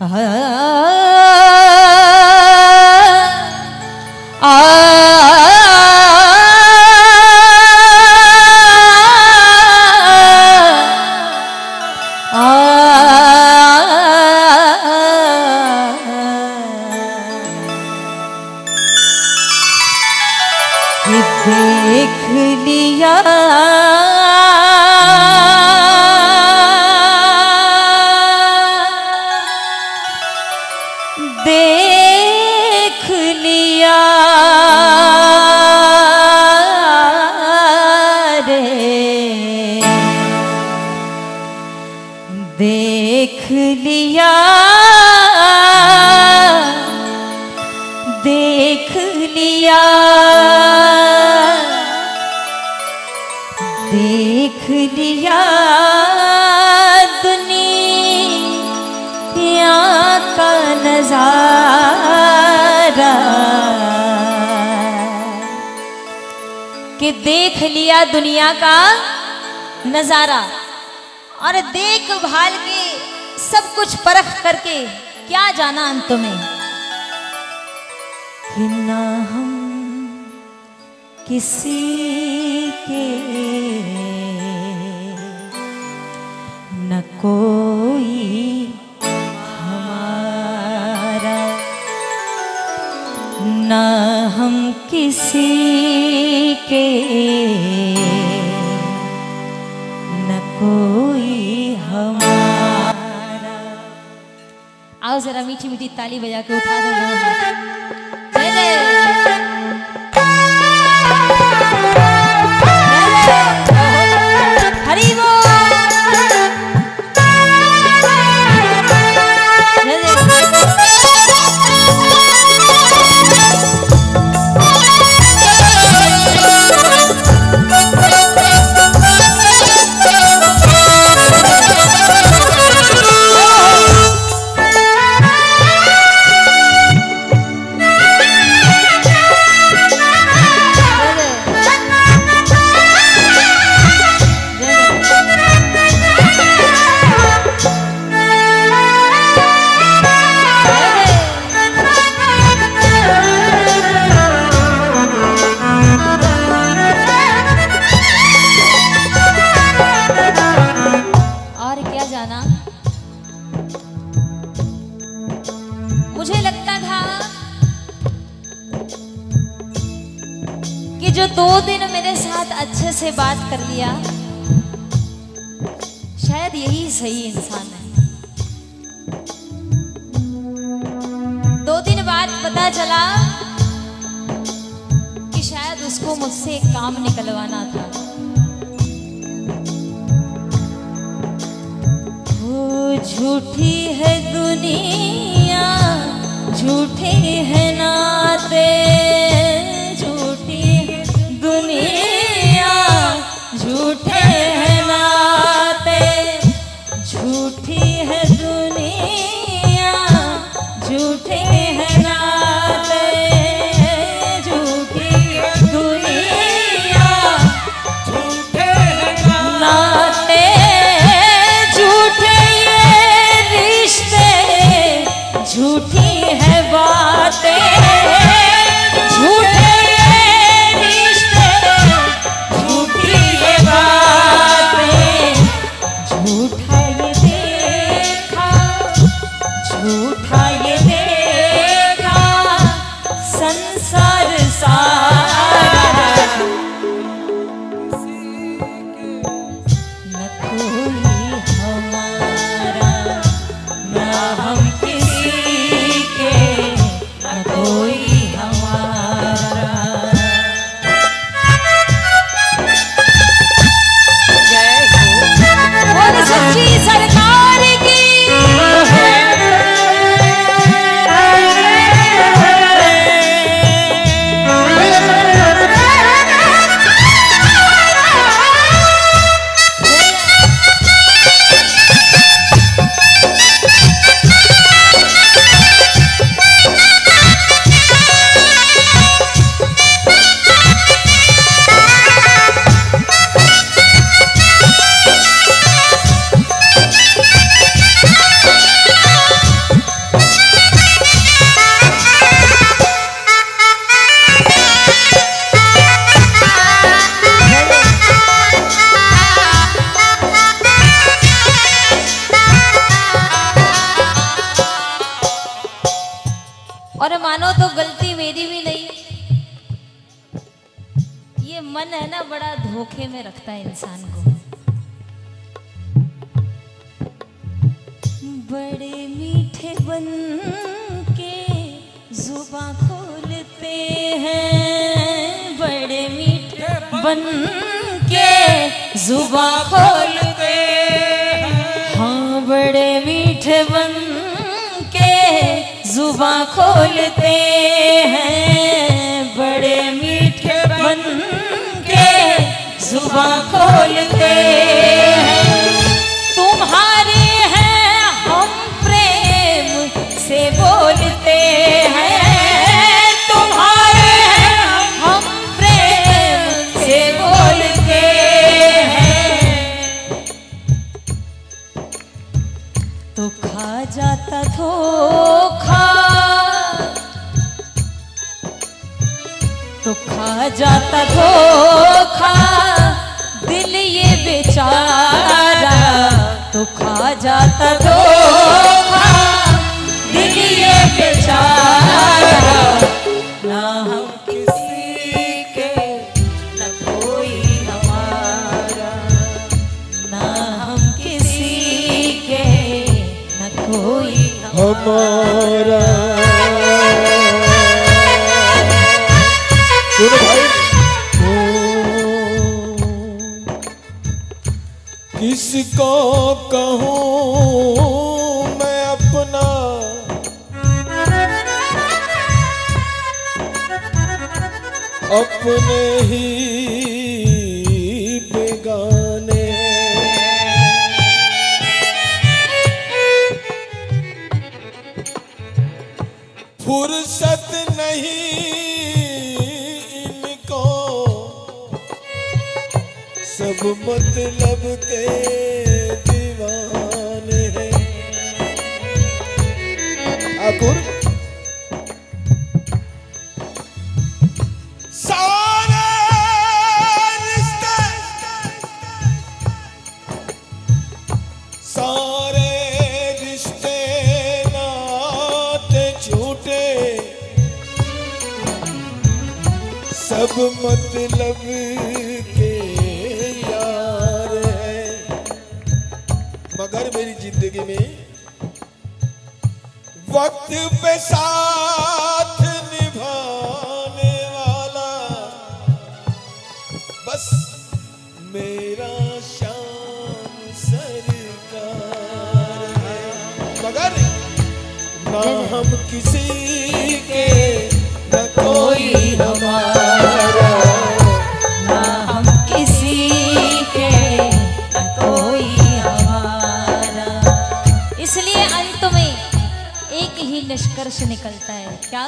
देख लिया देख लिया रे देख लिया देख लिया देख लिया दुनिया का नजारा कि देख लिया दुनिया का नजारा और देख भाल के सब कुछ परख करके क्या जाना अंत में कि ना हम किसी के न कोई हमारा न हम किसी के न कोई हमारा। आओ जरा मीठी मीठी ताली बजा के उठा दो दोनों हाथ। जय जय हरि बोल। मुझे लगता था कि जो 2 दिन मेरे साथ अच्छे से बात कर लिया शायद यही सही इंसान है। 2 दिन बाद पता चला कि शायद उसको मुझसे एक काम निकलवाना था। वो झूठी है दुनिया झूठे हैं नाते झूठी है दुनिया झूठे हैं नाते झूठी है दुनिया झूठे हैं नाते झूठी है दुनिया झूठे हैं नाते झूठे ये रिश्ते झूठी है बातें झूठे रिश्ते झूठी है बातें झूठा ये देखा झूठा ये देखा और मानो तो गलती मेरी भी नहीं। ये मन है ना, बड़ा धोखे में रखता है इंसान को। बड़े मीठे बन के जुबां खोलते हैं, बड़े मीठे बन के जुबां खोलते हैं, हाँ बड़े मीठे बन के जुबां खोलते हैं, बड़े मीठे बन के जुबां खोलते हैं। तुम्हारे हैं हम प्रेम से बोलते हैं, तुम्हारे हैं हम प्रेम से बोलते हैं। तो खा जाता धोखा, तो खा जाता धोखा दिल ये बेचारा, तो खा जाता धोखा दिल ये बेचारा। ना हम किसी के न कोई हमारा, ना हम किसी के न कोई हमारा। सुनो भाई, किसको कहूँ मैं अपना, अपने ही बेगाने। फुर्सत नहीं इनको, सब मतलब के दीवाने हैं। ठाकुर सारे रिश्ते, सारे रिश्ते नाते झूठे, सब मतलब के यार है। मगर मेरी जिंदगी में वक्त पे साथ निभाने वाला बस मेरा शाम सरकार है। मगर ना हम किसी के न कोई हमारा, ना हम किसी के न कोई हमारा। इसलिए अंत में एक ही निष्कर्ष निकलता है, क्या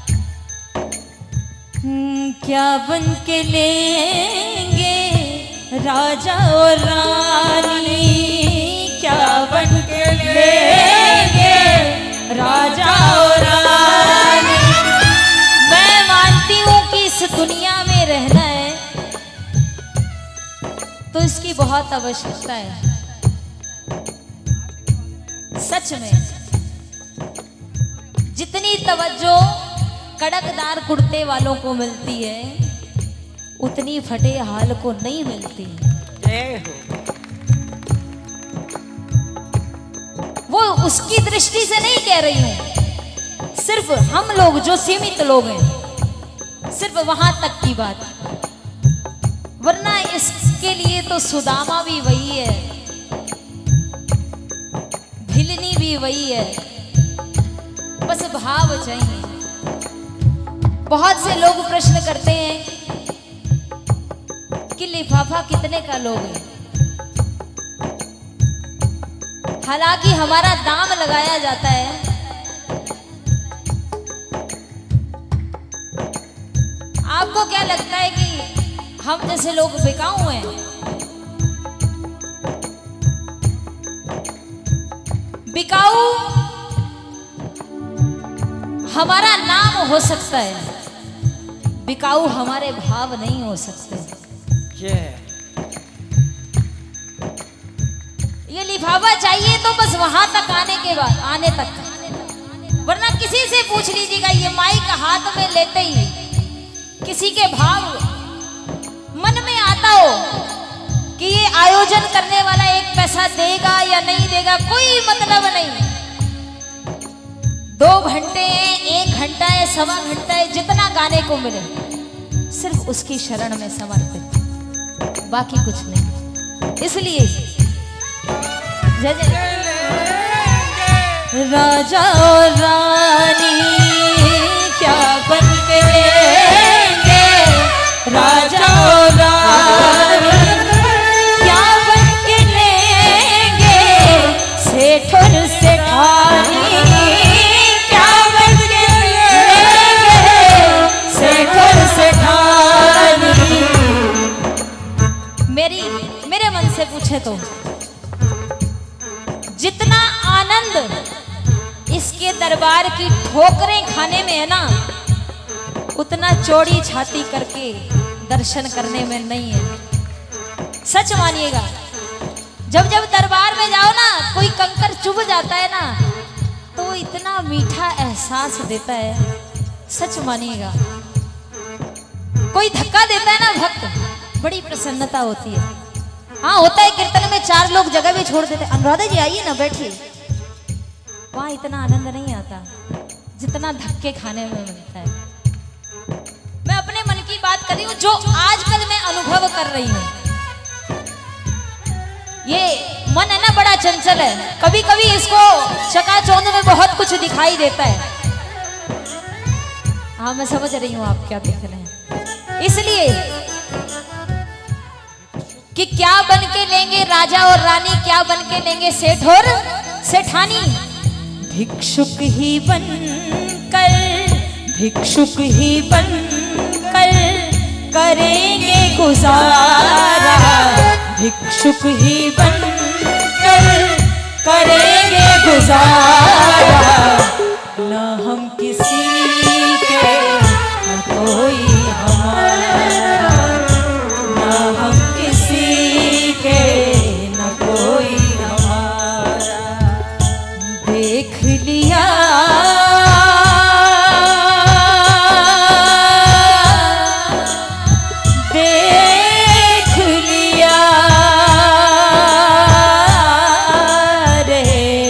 क्या बन के लेंगे राजा और रानी, क्या बन के लेंगे राजा और रानी। मैं मानती हूँ कि इस दुनिया में रहना है तो इसकी बहुत आवश्यकता है। सच में जितनी तवज्जो कड़कदार कुर्ते वालों को मिलती है उतनी फटे हाल को नहीं मिलती। वो उसकी दृष्टि से नहीं कह रही हूं, सिर्फ हम लोग जो सीमित लोग हैं सिर्फ वहां तक की बात, वरना इसके लिए तो सुदामा भी वही है, भिलनी भी वही है, बस भाव चाहिए। बहुत से लोग प्रश्न करते हैं कि लिफाफा कितने का लोगे, हालांकि हमारा दाम लगाया जाता है। आपको क्या लगता है कि हम जैसे लोग बिकाऊ हैं? बिकाऊ हमारा नाम हो सकता है, बिकाऊ हमारे भाव नहीं हो सकते। ये लिफाफा चाहिए तो बस वहां तक आने के बाद, आने तक वरना किसी से पूछ लीजिएगा, ये माइक हाथ में लेते ही किसी के भाव मन में आता हो कि ये आयोजन करने वाला एक पैसा देगा या नहीं देगा, कोई मतलब नहीं। 2 घंटे है, 1 घंटा है, 1.25 घंटा है, जितना गाने को मिले सिर्फ उसकी शरण में समर्पित, बाकी कुछ नहीं। इसलिए जय जय राजा और रानी क्या बन के लेंगे, राजा और रानी क्या बन के लेंगे, सेठ और सेठानी क्या बन के लेंगे, सेठ और सेठानी। मेरे मन से पूछे तो जितना आनंद इसके दरबार की ठोकरें खाने में है ना, उतना चौड़ी छाती करके दर्शन करने में नहीं है। सच मानिएगा, जब जब दरबार में जाओ ना, कोई कंकर चुभ जाता है ना, तो इतना मीठा एहसास देता है, सच मानिएगा। कोई धक्का देता है ना भक्त, बड़ी प्रसन्नता होती है। हाँ होता है, कीर्तन में 4 लोग जगह भी छोड़ देते, अनुराधा जी आइए ना बैठिए, वहां इतना आनंद नहीं आता जितना धक्के खाने में मिलता है। मैं अपने मन की बात कर रही हूँ, जो आजकल मैं अनुभव कर रही हूँ। ये मन है ना, बड़ा चंचल है, कभी कभी इसको चकाचौंध में बहुत कुछ दिखाई देता है। हाँ मैं समझ रही हूँ आप क्या देख रहे हैं। इसलिए कि क्या बन के लेंगे राजा और रानी, क्या बन के लेंगे सेठ और सेठानी। भिक्षुक ही बनकर, भिक्षुक ही बनकर करेंगे गुजारा, भिक्षुक ही बनकर करेंगे गुजारा। न हम किसी के न कोई हमारा, न हम किसी के न कोई हमारा। देख लिया देख लिया रे,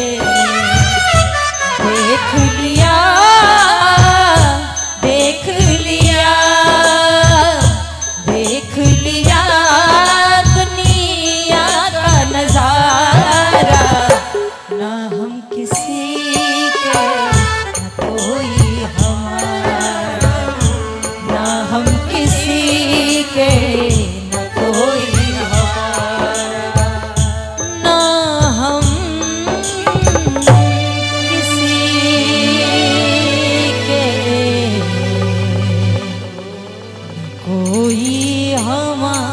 देख लिया देख लिया देख लिया दुनिया का नजारा। ना हम किसी के न कोई हमारा, ना हम किसी के न कोई हमारा, ना हम किसी के कोई हमारा।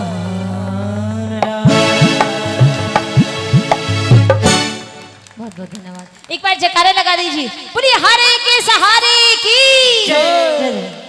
बहुत बहुत धन्यवाद। एक बार जयकारे लगा दीजिए, बोलिए हरे के सहारे की जय।